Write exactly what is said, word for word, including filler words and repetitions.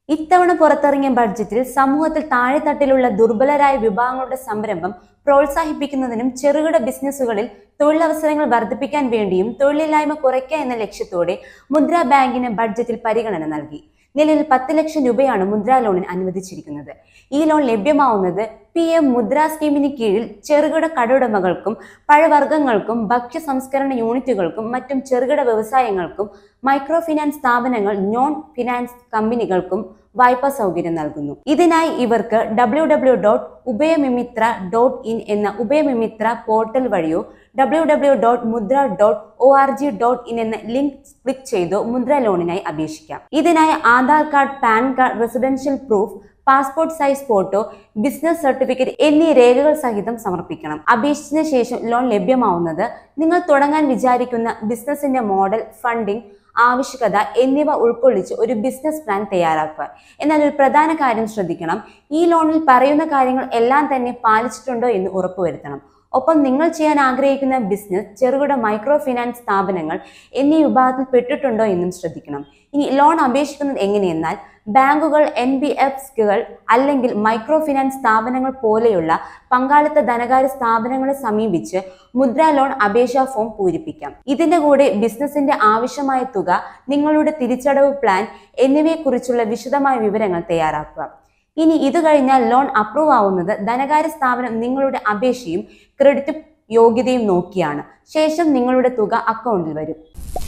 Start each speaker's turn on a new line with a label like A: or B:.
A: ഇത്തവണ പുറത്തിറങ്ങിയ ബഡ്ജറ്റിൽ സമൂഹത്തിൽ താഴെത്തട്ടിലുള്ള ദുർബലരായ വിഭാഗങ്ങളുടെ സംരംഭം പ്രോത്സാഹിപ്പിക്കുന്നതിനും ചെറുകിട ബിസിനസ്സുകളിൽ തൊഴിലവസരങ്ങൾ വർദ്ധിപ്പിക്കാൻ വേണ്ടിയും തൊഴിലില്ലായ്മ കുറയ്ക്കുക എന്ന ലക്ഷ്യത്തോടെ മുദ്രാ ബാങ്കിന് ബഡ്ജറ്റിൽ പരിഗണന നൽകി. നിലവിൽ പത്ത് ലക്ഷം രൂപയാണ് മുദ്രാ ലോണിന് അനുവദിച്ചിരിക്കുന്നത്. ഈ ലോൺ ലഭ്യമാവുന്നത് പി എം മുദ്രാ സ്കീമിന് കീഴിൽ ചെറുകിട കടയുടമകൾക്കും പഴവർഗ്ഗങ്ങൾക്കും ഭക്ഷ്യ സംസ്കരണ യൂണിറ്റുകൾക്കും മറ്റും ചെറുകിട വ്യവസായങ്ങൾക്കും മൈക്രോ ഫിനാൻസ് സ്ഥാപനങ്ങൾ നോൺ ഫിനാൻസ് കമ്പനികൾക്കും വായ്പാ സൗകര്യം നൽകുന്നു. ഇതിനായി ഇവർക്ക് W W dot Udyamimitra dot in എന്ന ഉഭയമിമിത്ര പോർട്ടൽ വഴിയോ W W dot Mudra dot O R G dot in എന്ന ലിങ്ക് ക്ലിക്ക് ചെയ്തോ മുദ്ര ലോണിനായി അപേക്ഷിക്കാം. ഇതിനായി Aadhaar card, PAN card, residential proof, passport size photo, business certificate എന്നീ രേഖകൾ സഹിതം സമർപ്പിക്കണം. അപേക്ഷിച്ചതിന് ശേഷം ലോൺ ലഭ്യമാവുന്നത് നിങ്ങൾ തുടങ്ങാൻ വിചാരിക്കുന്ന ബിസിനസിന്റെ മോഡൽ, ഫണ്ടിംഗ് ആവശ്യകത എന്നിവ ഉൾക്കൊള്ളിച്ച് ഒരു ബിസിനസ് പ്ലാൻ തയ്യാറാക്കുക. എന്നാൽ ഒരു പ്രധാന കാര്യം ശ്രദ്ധിക്കണം, ഈ ലോണിൽ പറയുന്ന കാര്യങ്ങൾ എല്ലാം തന്നെ പാലിച്ചിട്ടുണ്ടോ എന്ന് ഉറപ്പുവരുത്തണം. ഒപ്പം നിങ്ങൾ ചെയ്യാൻ ആഗ്രഹിക്കുന്ന ബിസിനസ്, ചെറുകിട മൈക്രോ ഫിനാൻസ് സ്ഥാപനങ്ങൾ എന്നീ വിഭാഗത്തിൽ പെട്ടിട്ടുണ്ടോ എന്നും ശ്രദ്ധിക്കണം. ഇനി ലോൺ അപേക്ഷിക്കുന്നത് എങ്ങനെയെന്നാൽ ബാങ്കുകൾ, എൻ ബി എഫ് സികൾ അല്ലെങ്കിൽ മൈക്രോ ഫിനാൻസ് സ്ഥാപനങ്ങൾ പോലെയുള്ള പങ്കാളിത്ത ധനകാര്യ സ്ഥാപനങ്ങളെ സമീപിച്ച് മുദ്രാ ലോൺ അപേക്ഷാ ഫോം പൂരിപ്പിക്കാം. ഇതിന്റെ കൂടെ ബിസിനസിന്റെ ആവശ്യമായ തുക, നിങ്ങളുടെ തിരിച്ചടവ് പ്ലാൻ എന്നിവയെക്കുറിച്ചുള്ള വിശദമായ വിവരങ്ങൾ തയ്യാറാക്കുക. ഇനി ഇത് കഴിഞ്ഞാൽ ലോൺ അപ്രൂവ് ആവുന്നത് ധനകാര്യ സ്ഥാപനം നിങ്ങളുടെ അപേക്ഷയും ക്രെഡിറ്റ് യോഗ്യതയും നോക്കിയാണ്. ശേഷം നിങ്ങളുടെ തുക അക്കൗണ്ടിൽ വരും.